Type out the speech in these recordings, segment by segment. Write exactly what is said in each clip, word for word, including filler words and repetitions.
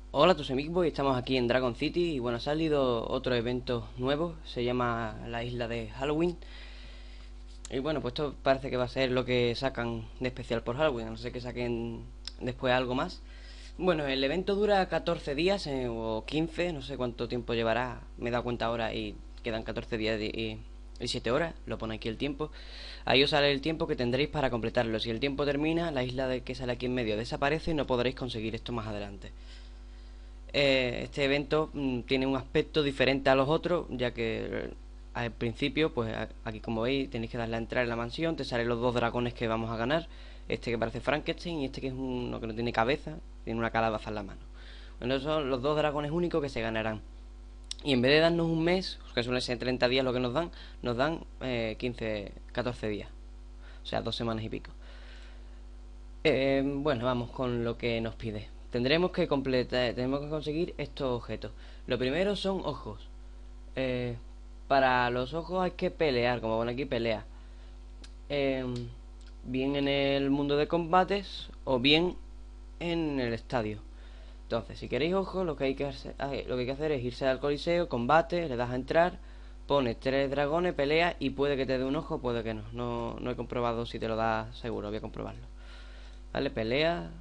Hola, tu soy Boy, estamos aquí en Dragon City y bueno, ha salido otro evento nuevo, se llama la isla de Halloween. Y bueno, pues esto parece que va a ser lo que sacan de especial por Halloween, a no sé que saquen después algo más. Bueno, el evento dura catorce días eh, o quince, no sé cuánto tiempo llevará, me he dado cuenta ahora y quedan catorce días y, y siete horas, lo pone aquí el tiempo. Ahí os sale el tiempo que tendréis para completarlo. Si el tiempo termina, la isla de que sale aquí en medio desaparece y no podréis conseguir esto más adelante. Eh, este evento mm, tiene un aspecto diferente a los otros, ya que eh, al principio, pues aquí como veis, tenéis que darle a entrar en la mansión, te salen los dos dragones que vamos a ganar, este que parece Frankenstein y este que es uno que no tiene cabeza, tiene una calabaza en la mano. Bueno, esos son los dos dragones únicos que se ganarán. Y en vez de darnos un mes, que suele ser treinta días lo que nos dan, nos dan eh, quince, catorce días. O sea, dos semanas y pico. Eh, bueno, vamos con lo que nos pide. Tendremos que completar, tenemos que conseguir estos objetos. Lo primero son ojos. Eh, para los ojos hay que pelear, como pone aquí, pelea. Eh, bien en el mundo de combates o bien en el estadio. Entonces, si queréis ojos, lo que hay que hacer, lo que hay que hacer es irse al coliseo, combate, le das a entrar, pones tres dragones, pelea y puede que te dé un ojo, puede que no. No, no he comprobado si te lo da seguro, voy a comprobarlo. Vale, pelea,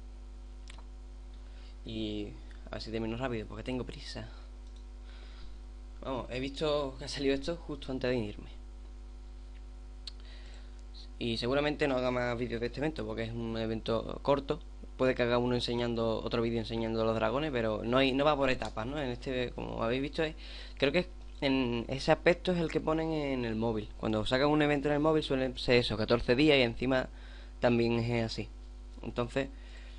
y a ver si termino rápido, porque tengo prisa. Vamos, he visto que ha salido esto justo antes de irme. Y seguramente no haga más vídeos de este evento, porque es un evento corto. Puede que haga uno enseñando, otro vídeo enseñando los dragones, pero no hay, no va por etapas, ¿no? En este, como habéis visto, es, creo que en ese aspecto es el que ponen en el móvil. Cuando sacan un evento en el móvil suelen ser eso, catorce días y encima también es así. Entonces,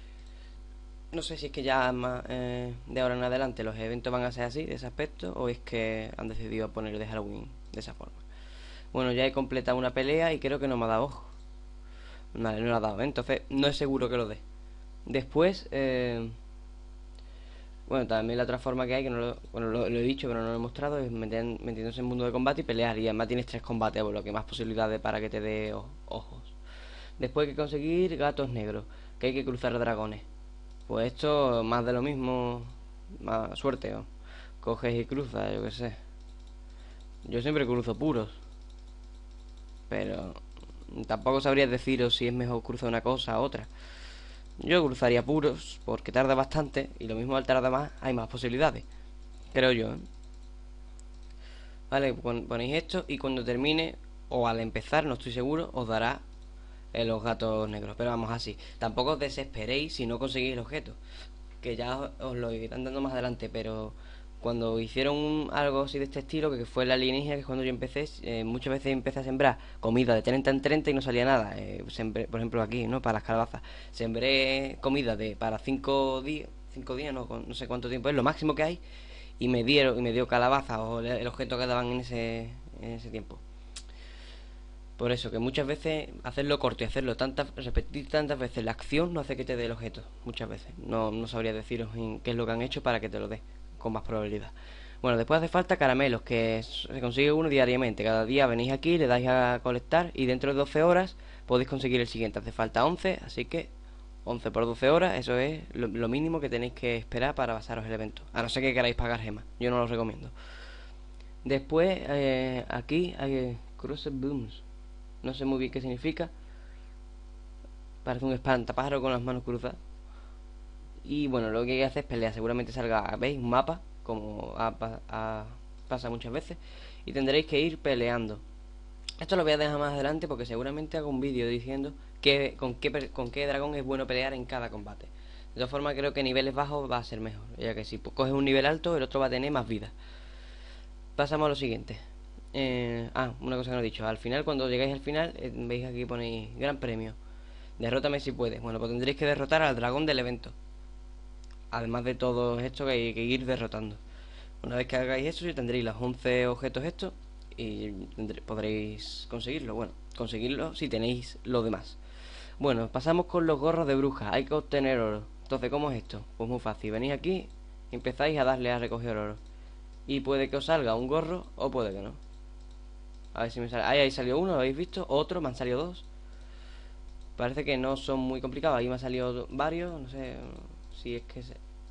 no sé si es que ya más, eh, de ahora en adelante los eventos van a ser así, de ese aspecto, o es que han decidido poner de Halloween de esa forma. Bueno, ya he completado una pelea y creo que no me ha dado ojo. Vale, no lo ha dado, ¿eh? Entonces no es seguro que lo dé. Después, eh, bueno, también la otra forma que hay, que no lo, bueno, lo, lo he dicho pero no lo he mostrado, es meten- metiéndose en el mundo de combate y pelear. Y además tienes tres combates, por lo que más posibilidades para que te dé ojos. Después hay que conseguir gatos negros, que hay que cruzar dragones. Pues esto, más de lo mismo, más suerte, ¿no? Coges y cruzas, yo qué sé. Yo siempre cruzo puros, pero tampoco sabría deciros si es mejor cruzar una cosa u otra. Yo cruzaría puros, porque tarda bastante, y lo mismo al tardar más, hay más posibilidades, creo yo, ¿eh? Vale, ponéis esto y cuando termine, o al empezar, no estoy seguro, os dará eh, los gatos negros. Pero vamos así, tampoco os desesperéis si no conseguís el objeto, que ya os lo irán dando más adelante, pero cuando hicieron un- algo así de este estilo, que fue la alienígena, que es cuando yo empecé, eh, muchas veces empecé a sembrar comida de treinta en treinta y no salía nada. Eh, sembré, por ejemplo aquí, ¿no? Para las calabazas. Sembré comida de para cinco días, cinco días, no, no sé cuánto tiempo es, lo máximo que hay, y me dieron, y me dio calabaza o el objeto que daban en ese, en ese tiempo. Por eso, que muchas veces hacerlo corto y hacerlo tantas, repetir tantas veces la acción no hace que te dé el objeto. Muchas veces. No, no sabría deciros en qué es lo que han hecho para que te lo dé con más probabilidad. Bueno, después hace falta caramelos, que se consigue uno diariamente. Cada día venís aquí, le dais a colectar y dentro de doce horas podéis conseguir el siguiente. Hace falta once, así que once por doce horas, eso es lo, lo mínimo que tenéis que esperar para pasaros el evento. A no ser que queráis pagar gemas, yo no lo recomiendo. Después, eh, aquí hay Cruise Booms. No sé muy bien qué significa. Parece un espantapájaro con las manos cruzadas. Y bueno, lo que hay que hacer es pelear. Seguramente salga, ¿veis? Un mapa, como ha, ha- pasa muchas veces. Y tendréis que ir peleando. Esto lo voy a dejar más adelante porque seguramente hago un vídeo diciendo que, con, qué, con qué dragón es bueno pelear en cada combate. De todas formas, creo que niveles bajos va a ser mejor. Ya que si coges un nivel alto, el otro va a tener más vida. Pasamos a lo siguiente. Eh, ah, una cosa que no he dicho. Al final, cuando llegáis al final, eh, veis aquí ponéis gran premio. Derrótame si puedes. Bueno, pues tendréis que derrotar al dragón del evento. Además de todo esto que hay que ir derrotando. Una vez que hagáis eso, ya tendréis los once objetos estos y tendré, podréis conseguirlo. Bueno, conseguirlo si tenéis lo demás. Bueno, pasamos con los gorros de bruja. Hay que obtener oro. Entonces, ¿cómo es esto? Pues muy fácil. Venís aquí y empezáis a darle a recoger oro. Y puede que os salga un gorro o puede que no. A ver si me sale. Ahí, ahí salió uno, ¿lo habéis visto? Otro, me han salido dos. Parece que no son muy complicados. Ahí me han salido varios. No sé si es que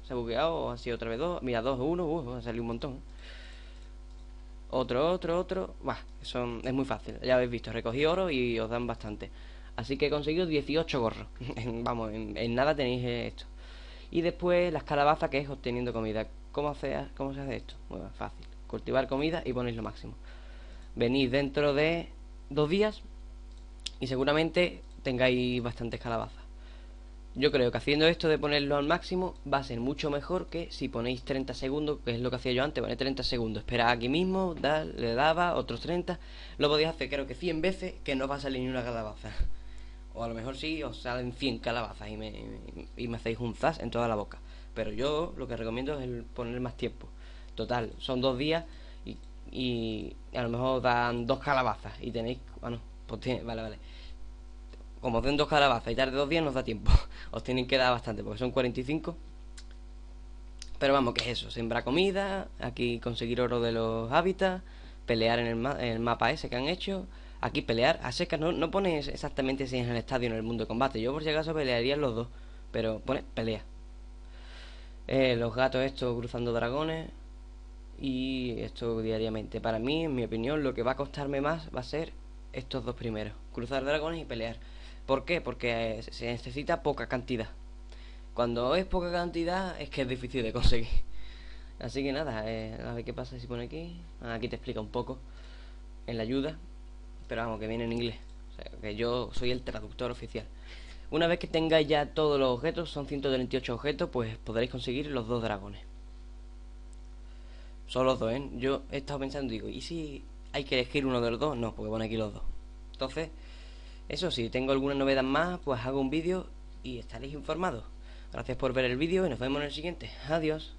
Se ha bugueado, así otra vez dos. Mira, dos, uno, uh, ha salido un montón. Otro, otro, otro. Bah, son, es muy fácil. Ya habéis visto, recogí oro y os dan bastante. Así que he conseguido dieciocho gorros. Vamos, en, en nada tenéis esto. Y después las calabazas, que es obteniendo comida. ¿Cómo, hace, ¿Cómo se hace esto? Muy fácil. Cultivar comida y ponéis lo máximo. Venís dentro de dos días y seguramente tengáis bastantes calabazas. Yo creo que haciendo esto de ponerlo al máximo va a ser mucho mejor que si ponéis treinta segundos, que es lo que hacía yo antes, poner treinta segundos, esperad aquí mismo, da, le daba otros treinta. Lo podéis hacer creo que cien veces, que no va a salir ni una calabaza. O a lo mejor sí os salen cien calabazas y me, y me hacéis un zas en toda la boca. Pero yo lo que recomiendo es el poner más tiempo. Total, son dos días y, y a lo mejor dan dos calabazas y tenéis... Bueno, pues tiene, vale, vale. Como os den dos calabazas y tarde dos días nos da tiempo. Os tienen que dar bastante porque son cuarenta y cinco. Pero vamos, que es eso, sembrar comida, aquí conseguir oro de los hábitats, pelear en el, ma en el mapa ese que han hecho. Aquí pelear a secas, no, no pones exactamente si es en el estadio o en el mundo de combate. Yo por si acaso pelearía en los dos, pero pone pelea. Eh, los gatos estos cruzando dragones y esto diariamente. Para mí, en mi opinión, lo que va a costarme más va a ser estos dos primeros, cruzar dragones y pelear. ¿Por qué? Porque se necesita poca cantidad. Cuando es poca cantidad es que es difícil de conseguir. Así que nada, eh, a ver qué pasa si pone aquí. Aquí te explica un poco en la ayuda, pero vamos, que viene en inglés. O sea, que yo soy el traductor oficial. Una vez que tengáis ya todos los objetos, son ciento treinta y ocho objetos, pues podréis conseguir los dos dragones. Son los dos, ¿eh? Yo he estado pensando, digo, ¿y si hay que elegir uno de los dos? No, porque pone aquí los dos. Entonces, eso, si tengo alguna novedad más, pues hago un vídeo y estaréis informados. Gracias por ver el vídeo y nos vemos en el siguiente. Adiós.